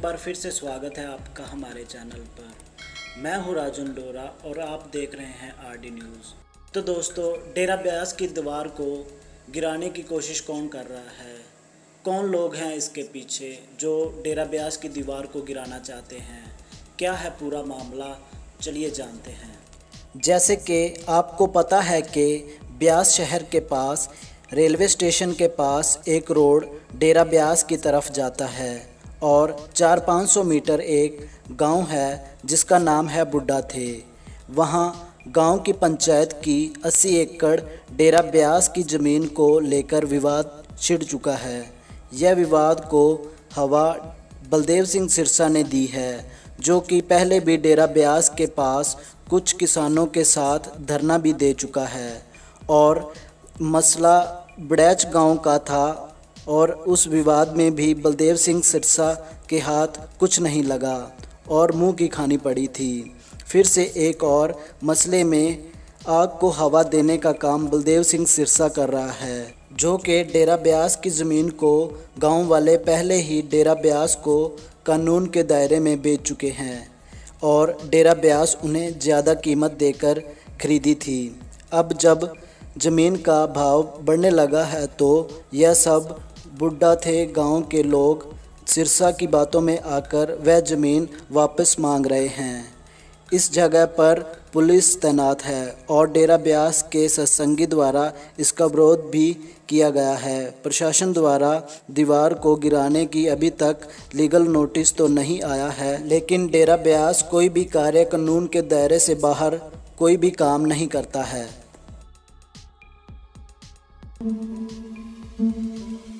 बार फिर से स्वागत है आपका हमारे चैनल पर। मैं हूं राजन डोरा और आप देख रहे हैं आरडी न्यूज़। तो दोस्तों, डेरा ब्यास की दीवार को गिराने की कोशिश कौन कर रहा है, कौन लोग हैं इसके पीछे जो डेरा ब्यास की दीवार को गिराना चाहते हैं, क्या है पूरा मामला, चलिए जानते हैं। जैसे कि आपको पता है कि ब्यास शहर के पास रेलवे स्टेशन के पास एक रोड डेरा ब्यास की तरफ जाता है और 400-500 मीटर एक गांव है जिसका नाम है बुड्ढा थे। वहां गांव की पंचायत की 80 एकड़ डेरा ब्यास की ज़मीन को लेकर विवाद छिड़ चुका है। यह विवाद को हवा बलदेव सिंह सिरसा ने दी है, जो कि पहले भी डेरा ब्यास के पास कुछ किसानों के साथ धरना भी दे चुका है और मसला बड़ैच गांव का था और उस विवाद में भी बलदेव सिंह सिरसा के हाथ कुछ नहीं लगा और मुंह की खानी पड़ी थी। फिर से एक और मसले में आग को हवा देने का काम बलदेव सिंह सिरसा कर रहा है, जो कि डेरा ब्यास की ज़मीन को गांव वाले पहले ही डेरा ब्यास को कानून के दायरे में बेच चुके हैं और डेरा ब्यास उन्हें ज़्यादा कीमत देकर खरीदी थी। अब जब ज़मीन का भाव बढ़ने लगा है तो यह सब बुड्ढा थे गांव के लोग सिरसा की बातों में आकर वह ज़मीन वापस मांग रहे हैं। इस जगह पर पुलिस तैनात है और डेरा ब्यास के सत्संगी द्वारा इसका विरोध भी किया गया है। प्रशासन द्वारा दीवार को गिराने की अभी तक लीगल नोटिस तो नहीं आया है, लेकिन डेरा ब्यास कोई भी कार्य कानून के दायरे से बाहर कोई भी काम नहीं करता है।